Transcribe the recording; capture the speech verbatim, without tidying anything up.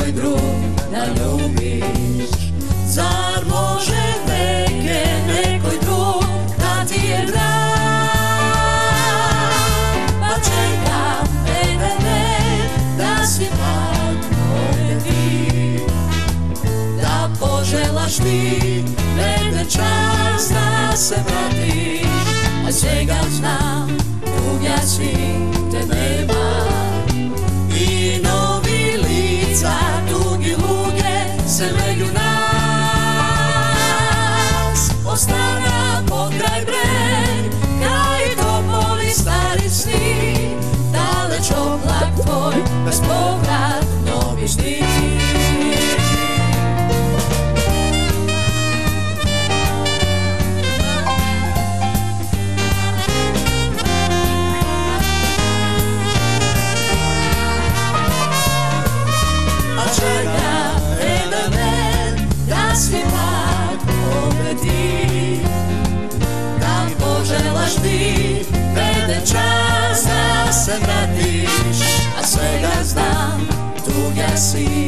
nekoj drug da ljubiš? Zar može neke, nekoj drug da ti je drag? Pa čekam bedene da si pak ti, da poželaš ti jedan čas da se vratiš. A svega znam, tuga si te nema i novi lica, tugi luge se melju nas. Ostana pokraj breg, kraj topoli stari sni, daleć oblak tvoj, bez povrat novi ždi. Da poželaš ti jedan čas da se vratiš, a svega znam, tuga si